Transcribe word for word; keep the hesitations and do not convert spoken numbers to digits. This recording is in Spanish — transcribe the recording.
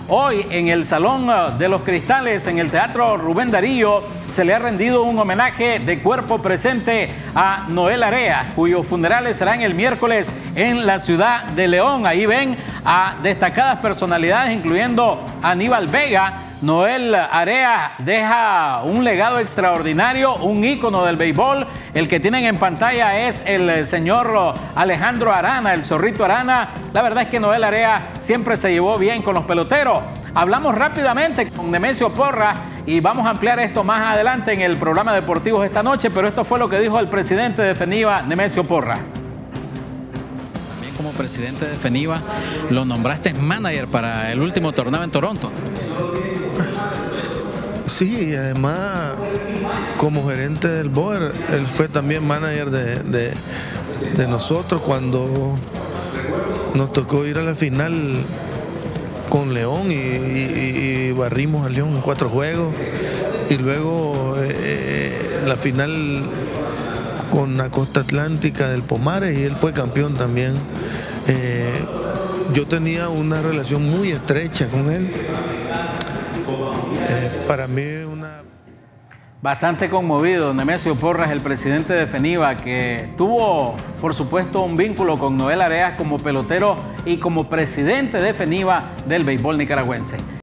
Hoy en el Salón de los Cristales, en el Teatro Rubén Darío, se le ha rendido un homenaje de cuerpo presente a Noel Areas, cuyos funerales serán el miércoles en la ciudad de León. Ahí ven a destacadas personalidades, incluyendo a Aníbal Vega. Noel Areas deja un legado extraordinario, un ícono del béisbol. El que tienen en pantalla es el señor Alejandro Arana, el Zorrito Arana. La verdad es que Noel Areas siempre se llevó bien con los peloteros. Hablamos rápidamente con Nemesio Porras y vamos a ampliar esto más adelante en el programa Deportivos esta noche, pero esto fue lo que dijo el presidente de FENIVA, Nemesio Porras. También como presidente de FENIVA lo nombraste manager para el último torneo en Toronto. Sí, además como gerente del B O E R, él fue también manager de, de, de nosotros cuando nos tocó ir a la final con León y, y, y barrimos a León en cuatro juegos, y luego eh, la final con la Costa Atlántica del Pomares y él fue campeón también. Eh, yo tenía una relación muy estrecha con él. Eh, para mí una... Bastante conmovido Nemesio Porras, el presidente de FENIVA, que tuvo, por supuesto, un vínculo con Noel Areas como pelotero y como presidente de FENIVA del béisbol nicaragüense.